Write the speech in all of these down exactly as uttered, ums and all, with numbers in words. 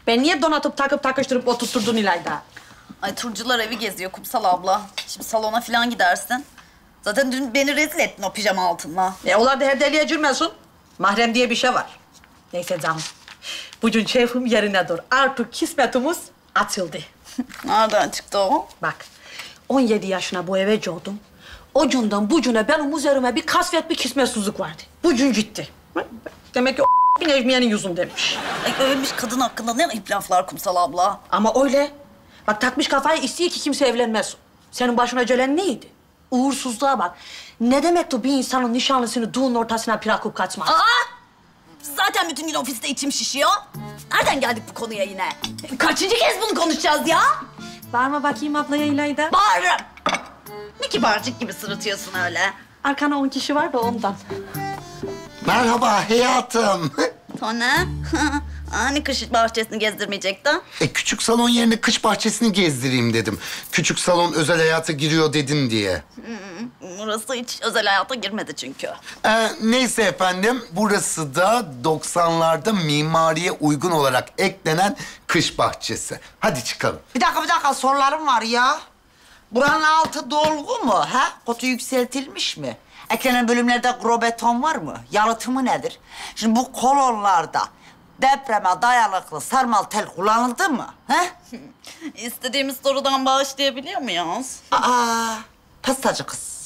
Ben niye donatıp takıp takıştırıp oturtturdun İlayda? Ay Turcular evi geziyor Kumsal abla. Şimdi salona falan gidersin. Zaten dün beni rezil ettin o pijama altınla. E ola da her deliğe girmesin. Mahrem diye bir şey var. Neyse canım. Bugün şefim yerine dur. Artık kismetimiz açıldı. Nereden çıktı o? Bak, on yedi yaşına bu eve doğdum. O günden bugüne benim üzerime bir kasvet, bir kismetsizlik vardı. Bugün gitti. Demek ki o bir Necmiye'nin yüzüm demiş. Ay ölmüş kadın hakkında ne ayıp laflar Kumsal abla. Ama öyle. Bak takmış kafayı, istiyor ki kimse evlenmez. Senin başına gelen neydi? Uğursuzluğa bak. Ne demekti bir insanın nişanlısını düğünün ortasına bırakıp kaçmak? Aa! Zaten bütün gün ofiste içim şişiyor. Nereden geldik bu konuya yine? Kaçıncı kez bunu konuşacağız ya? Bağırma bakayım ablaya İlayda. Bağırırım. Ne kibarcık gibi sırıtıyorsun öyle. Arkana on kişi var da ondan. Merhaba hayatım. Tanem. Hani kış bahçesini gezdirmeyecekti? E, küçük salon yerine kış bahçesini gezdireyim dedim. Küçük salon özel hayata giriyor dedin diye. Burası hiç özel hayata girmedi çünkü. Ee, neyse efendim, burası da doksanlarda mimariye uygun olarak eklenen kış bahçesi. Hadi çıkalım. Bir dakika, bir dakika. Sorularım var ya. Buranın altı dolgu mu? Ha? Kutu yükseltilmiş mi? Eklenen bölümlerde grobeton var mı? Yalıtımı nedir? Şimdi bu kolonlarda depreme dayanıklı sarmal tel kullanıldı mı? Ha? İstediğimiz sorudan bağışlayabiliyor muyuz? Aa, pastacı kız.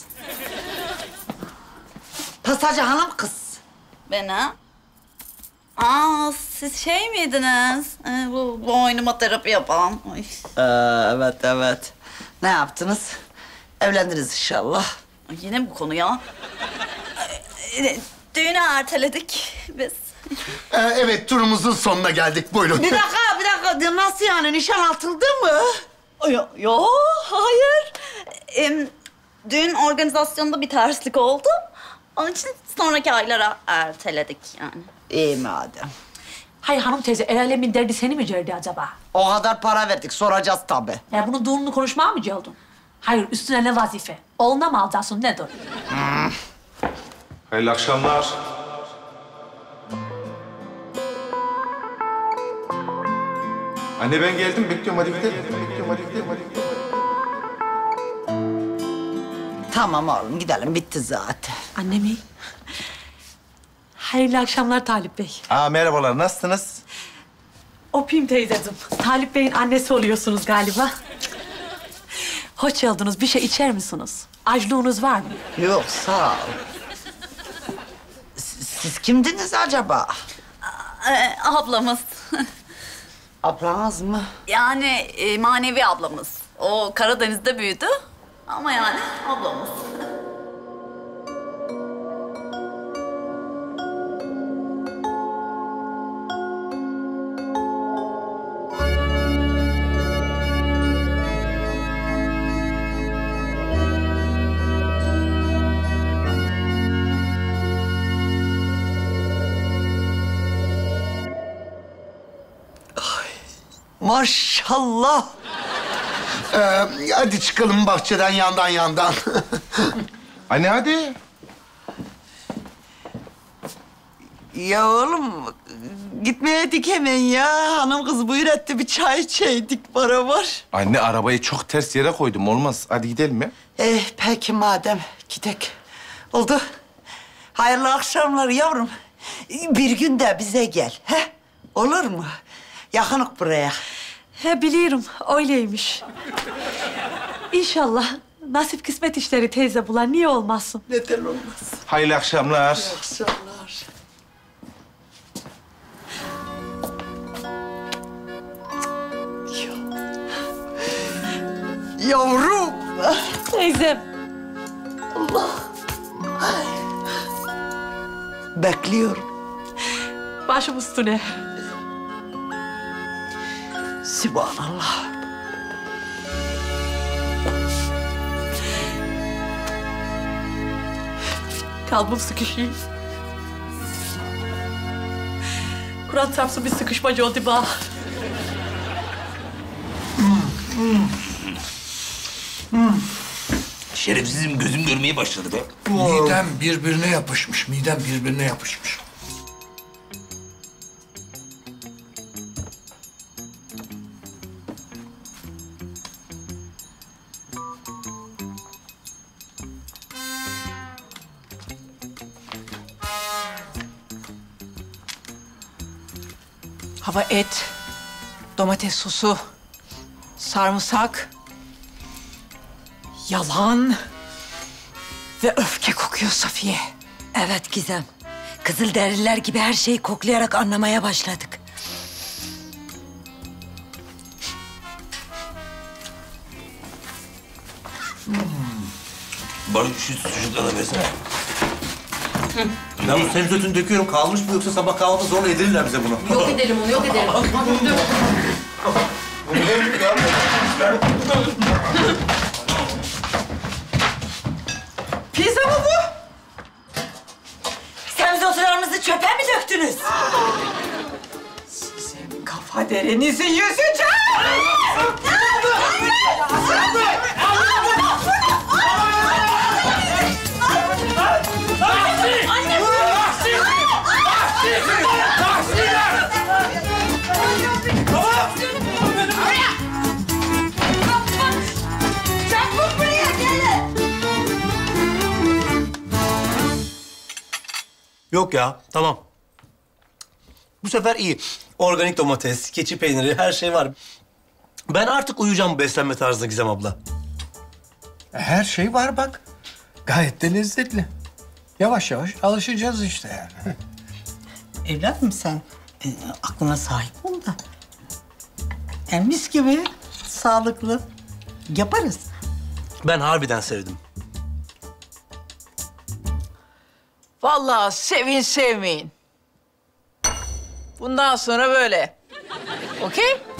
Pastacı hanım kız. Beni? Aa, siz şey miydiniz? Ee, bu boynuma terapi yapan. Ay. Ee, evet, evet. Ne yaptınız? Evlendiniz inşallah. Ay, yine bu konu ya. Ee, Düğünü erteledik biz. Ee, evet, turumuzun sonuna geldik. Buyurun. Bir dakika, bir dakika. Nasıl yani? Nişan atıldı mı? Yo, yo hayır. Ee, düğün organizasyonunda bir terslik oldu. Onun için sonraki aylara erteledik yani. İyi madem. Hayır hanım teyze, el alemin derdi seni mi gerdi acaba? O kadar para verdik, soracağız tabii. Ya bunun düğününü konuşmaya mı geldin? Hayır, üstüne ne vazife? Oğluna mı alacaksın, nedir? Hmm. Hayırlı akşamlar. Anne ben geldim, bekliyorum. Hadi gidelim. Bekliyorum, hadi gidelim, hadi gidelim. Tamam oğlum, gidelim. Bitti zaten. Anne mi? Hayırlı akşamlar Talip Bey. Aa, merhabalar, nasılsınız? Öpeyim teyzeciğim. Talip Bey'in annesi oluyorsunuz galiba. Hoş geldiniz. Bir şey içer misiniz? Açlığınız var mı? Yok, sağ ol. Siz, siz kimdiniz acaba? Ee, ablamız. Ablanız mı? Yani e, manevi ablamız. O Karadeniz'de büyüdü. Ama yani ablamız. Maşallah. Ee, hadi çıkalım bahçeden yandan yandan. Anne hadi. Ya oğlum, gitmeyeydik hemen ya. Hanım kız buyur etti, bir çay içeydik beraber. Anne arabayı çok ters yere koydum, olmaz. Hadi gidelim ya. Eh, peki madem, gidek. Oldu. Hayırlı akşamlar yavrum. Bir gün de bize gel, he? Olur mu? Yakınık buraya. He biliyorum, öyleymiş. İnşallah nasip kısmet işleri teyze bular. Niye olmasın? Neden olmaz? Hayırlı akşamlar. Akşamlar. Yavrum. Teyzem. Bekliyorum. Başım üstüne. Sübhanallah. Kalbim sıkışıyor. Kur'an çarpsın bir sıkışmacı oldu bana. Şerefsizim, gözüm görmeye başladı be. Midem birbirine yapışmış, midem birbirine yapışmış. Hava et, domates sosu, sarımsak, yalan ve öfke kokuyor Safiye. Evet Gizem. Kızılderililer gibi her şeyi koklayarak anlamaya başladık. Bana şu sucukları da versene. Ben bu semizotunu döküyorum. Kalmış mı yoksa sabah kahvaltı zorla yedirirler bize bunu? Yok edelim onu, yok edelim. Pizza mı bu? Semizotularımızı çöpe mi döktünüz? Sizin kafa derinizi yüzeceğim! Yok ya, tamam. Bu sefer iyi. Organik domates, keçi peyniri, her şey var. Ben artık uyuyacağım bu beslenme tarzına Gizem abla. Her şey var bak. Gayet de lezzetli. Yavaş yavaş alışacağız işte yani. Evladım sen e, aklına sahip ol da. Yani mis gibi sağlıklı yaparız. Ben harbiden sevdim. Vallahi sevin sevmeyin. Bundan sonra böyle. Okey?